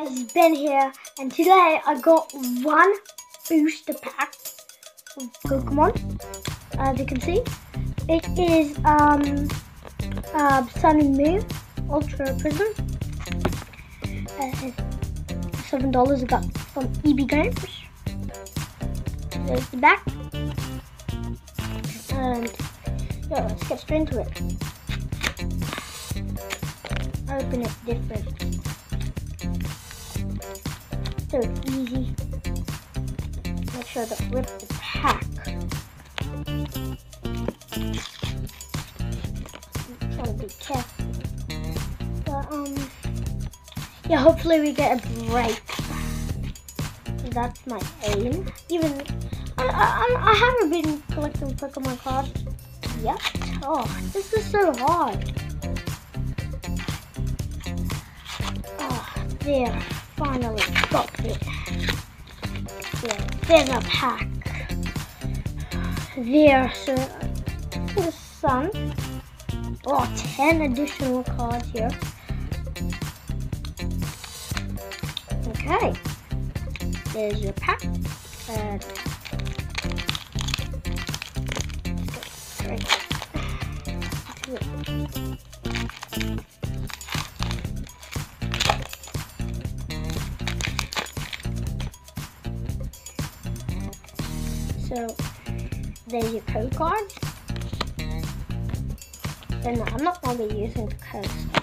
guys, Ben here, and today I got one booster pack of Pokemon. As you can see, it is Sun and Moon Ultra Prism. $7 I got from EB Games. There's the back, and yeah, let's get straight into it. Open it different. So it's easy. Make sure to rip the pack. I'm trying to be careful. But yeah, hopefully we get a break. That's my aim. Even I haven't been collecting Pokemon cards yet. Oh, this is so hard. There, finally got it. There's a pack. There's the Sun. Oh, 10 additional cards here. Okay, there's your pack. And so there's your code card. But no, I'm not going to be using the code stuff.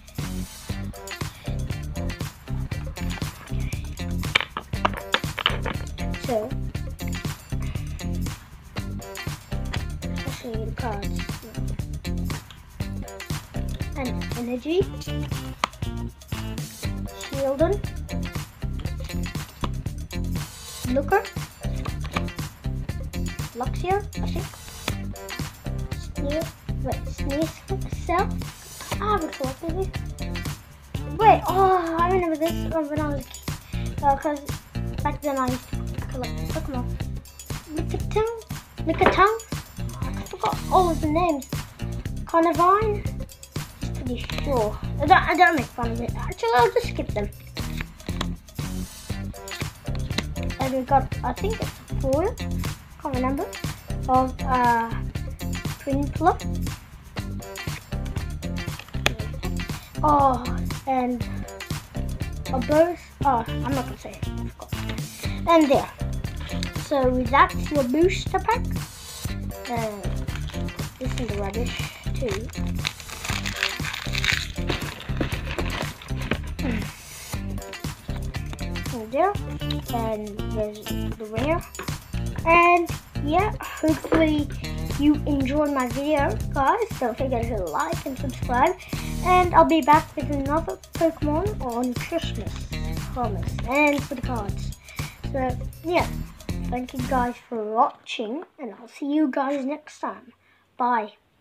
So I'll show you the cards. And Energy, Shieldon, Looker, Luxio, I think. Sneeze Cell. I haven't collected this. Wait, oh, I remember this when I was a kid. Because back then I used to collect Pokemon. Lickitung. I forgot all of the names. Carnivine. Just pretty sure. I don't make fun of it. Actually, I'll just skip them. And we got, I think it's foil. Can't remember. Of Prinplup. Oh, and a both. Oh, I'm not gonna say it. I forgot. And there. So that's your booster pack. And this is the rubbish too. And there. And there's the rare. And yeah, hopefully you enjoyed my video, guys. Don't forget to like and subscribe. And I'll be back with another Pokemon on Christmas, promise, and for the cards. So yeah, thank you guys for watching, and I'll see you guys next time. Bye.